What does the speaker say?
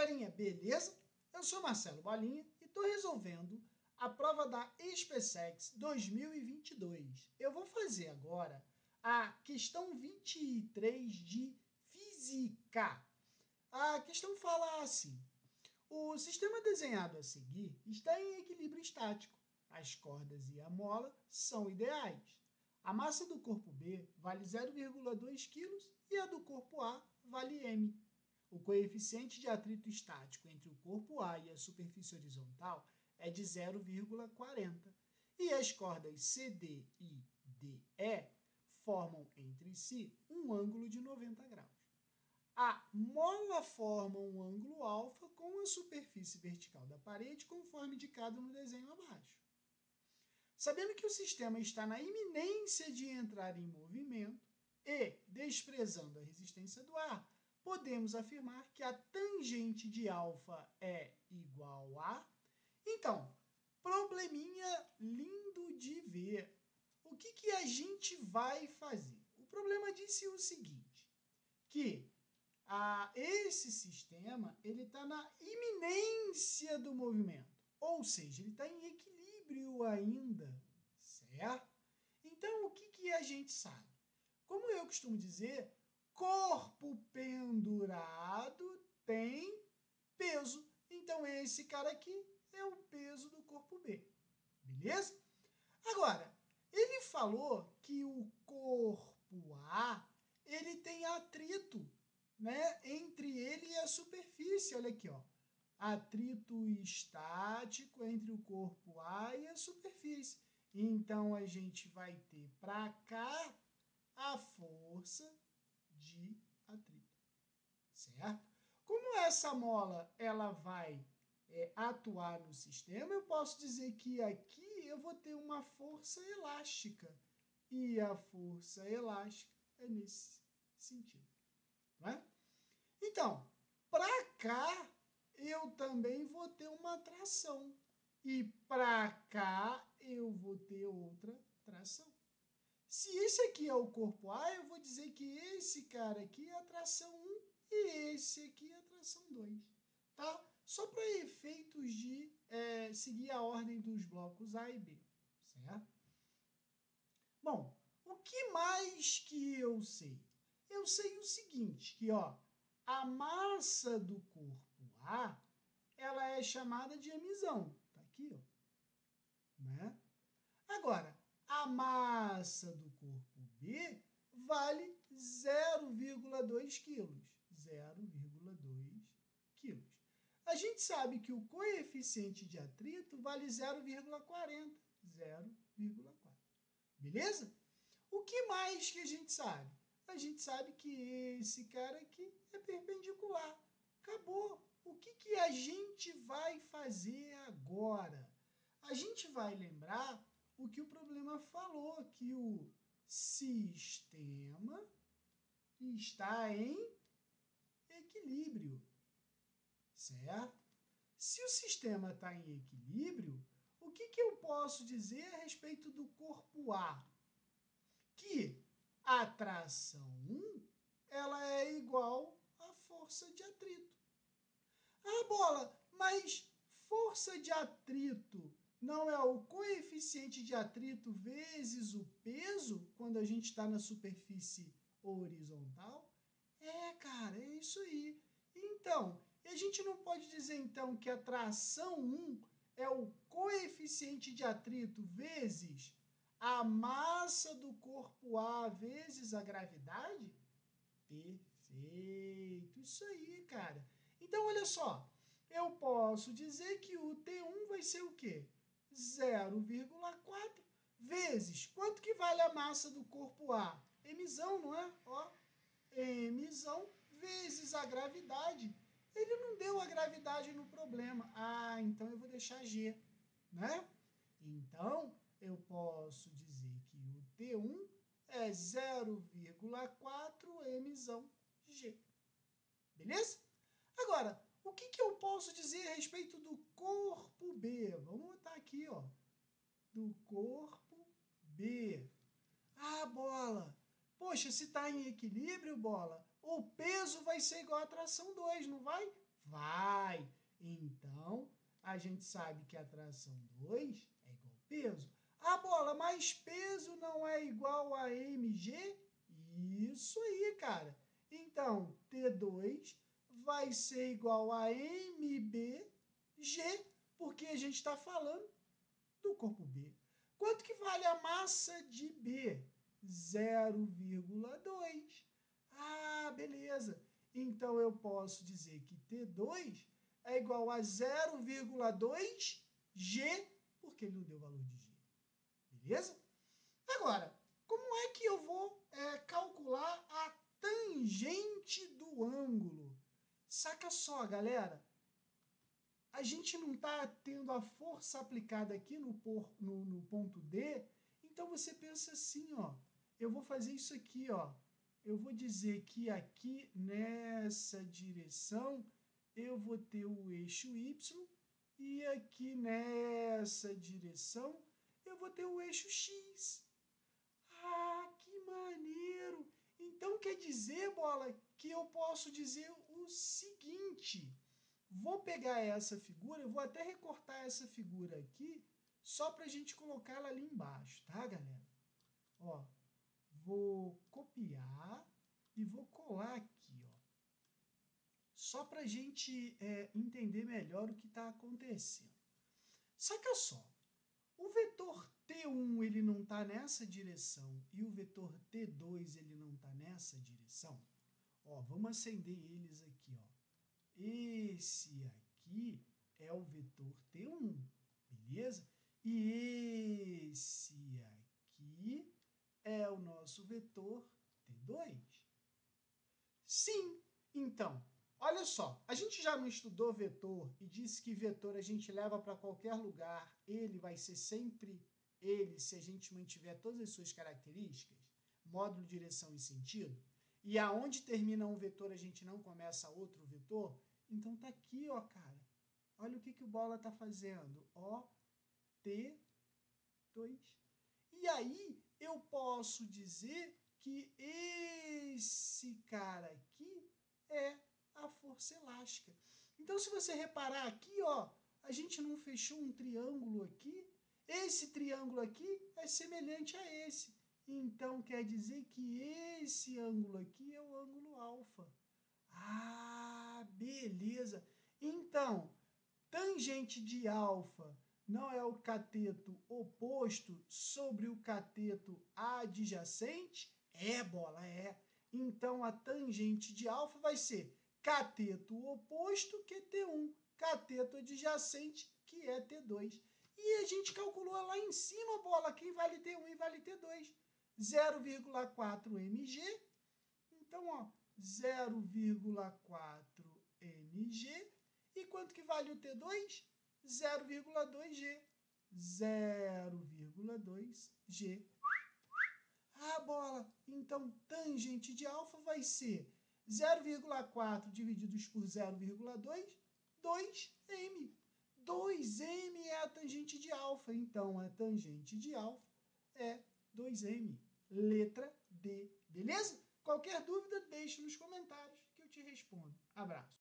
galerinha, beleza? Eu sou Marcelo Bolinha e estou resolvendo a prova da SpaceX 2022. Eu vou fazer agora a questão 23 de Física. A questão fala assim: o sistema desenhado a seguir está em equilíbrio estático. As cordas e a mola são ideais. A massa do corpo B vale 0,2 kg e a do corpo A vale m. O coeficiente de atrito estático entre o corpo A e a superfície horizontal é de 0,40. E as cordas CD e DE formam entre si um ângulo de 90 graus. A mola forma um ângulo alfa com a superfície vertical da parede, conforme indicado no desenho abaixo. Sabendo que o sistema está na iminência de entrar em movimento e desprezando a resistência do ar, podemos afirmar que a tangente de alfa é igual a... Então, probleminha lindo de ver. O que a gente vai fazer? O problema disse o seguinte, que esse sistema está na iminência do movimento, ou seja, ele está em equilíbrio ainda, certo? Então, o que a gente sabe? Como eu costumo dizer, corpo pendurado tem peso. Então, esse cara aqui é o peso do corpo B. Beleza? Agora, ele falou que o corpo A ele tem atrito, né, entre ele e a superfície. Olha aqui, ó. Atrito estático entre o corpo A e a superfície. Então, a gente vai ter para cá a força de atrito, certo? Como essa mola ela vai atuar no sistema, eu posso dizer que aqui eu vou ter uma força elástica. E a força elástica é nesse sentido. Não é? Então, para cá, eu também vou ter uma tração. E para cá, eu vou ter outra tração. Se esse aqui é o corpo A, eu vou dizer que esse cara aqui é a tração 1 e esse aqui é a tração 2. Tá? Só para efeitos de seguir a ordem dos blocos A e B. Certo? Bom, o que mais que eu sei? Eu sei o seguinte, que ó, a massa do corpo A, ela é chamada de emissão. Tá aqui, ó. Né? Agora, a massa do corpo B vale 0,2 kg. 0,2 kg. A gente sabe que o coeficiente de atrito vale 0,40. 0,4. Beleza? O que mais que a gente sabe? A gente sabe que esse cara aqui é perpendicular. Acabou. O que a gente vai fazer agora? A gente vai lembrar o que o problema falou, que o sistema está em equilíbrio, certo? Se o sistema está em equilíbrio, o que eu posso dizer a respeito do corpo A? Que a tração 1 ela é igual à força de atrito. Ah, Bola, mas força de atrito não é o coeficiente de atrito vezes o peso quando a gente está na superfície horizontal? É, cara, é isso aí. Então, a gente não pode dizer então que a tração 1 é o coeficiente de atrito vezes a massa do corpo A vezes a gravidade? Perfeito, isso aí, cara. Então, olha só, eu posso dizer que o T1 vai ser o quê? 0,4 vezes, quanto que vale a massa do corpo A? Emissão, não é? Ó, emissão vezes a gravidade. Ele não deu a gravidade no problema. Ah, então eu vou deixar G, né? Então, eu posso dizer que o T1 é 0,4 emissão G. Beleza? Agora, o que eu posso dizer a respeito do corpo B? Vamos botar aqui, ó. Do corpo B. Ah, Bola! Poxa, se está em equilíbrio, Bola, o peso vai ser igual à tração 2, não vai? Vai. Então, a gente sabe que a tração 2 é igual a peso. Ah, Bola, mas peso não é igual a mg? Isso aí, cara. Então, T2 vai ser igual a mbg, porque a gente está falando do corpo B. Quanto que vale a massa de B? 0,2. Ah, beleza. Então, eu posso dizer que T2 é igual a 0,2 G, porque ele não deu valor de G. Beleza? Agora, como é que eu vou calcular a tangente do ângulo? Saca só, galera. A gente não está tendo a força aplicada aqui no ponto D, então você pensa assim, ó, eu vou fazer isso aqui, ó. Eu vou dizer que aqui nessa direção eu vou ter o eixo Y e aqui nessa direção eu vou ter o eixo X. Ah, que maneiro! Então quer dizer, Bola, que eu posso dizer o seguinte: vou pegar essa figura, eu vou até recortar essa figura aqui, só para a gente colocar ela ali embaixo, tá, galera? Ó, vou copiar e vou colar aqui, ó. Só para a gente entender melhor o que está acontecendo. Saca só, o vetor T1 ele não está nessa direção e o vetor T2 ele não está nessa direção. Ó, vamos acender eles aqui, ó. Esse aqui é o vetor T1, beleza? E esse aqui é o nosso vetor T2. Sim, então, olha só, a gente já não estudou vetor e disse que vetor a gente leva para qualquer lugar, ele vai ser sempre ele se a gente mantiver todas as suas características, módulo, direção e sentido, e aonde termina um vetor a gente não começa outro vetor, então tá aqui, ó, cara. Olha o que o Bola tá fazendo, ó, T2. E aí eu posso dizer que esse cara aqui é a força elástica. Então, se você reparar aqui, ó, a gente não fechou um triângulo aqui. Esse triângulo aqui é semelhante a esse. Então, quer dizer que esse ângulo aqui é o ângulo alfa. Ah, beleza. Então, tangente de alfa não é o cateto oposto sobre o cateto adjacente? É, Bola, é. Então, a tangente de alfa vai ser cateto oposto, que é T1, cateto adjacente, que é T2. E a gente calculou lá em cima, Bola, quem vale T1 e vale T2. 0,4 mg. Então, ó, 0,4 mg. E quanto que vale o T2? 0,2G. 0,2G. Ah, Bola, então tangente de alfa vai ser 0,4 divididos por 0,2, 2m. 2m é a tangente de alfa, então a tangente de alfa é 2m. Letra D, beleza? Qualquer dúvida, deixe nos comentários que eu te respondo. Abraço.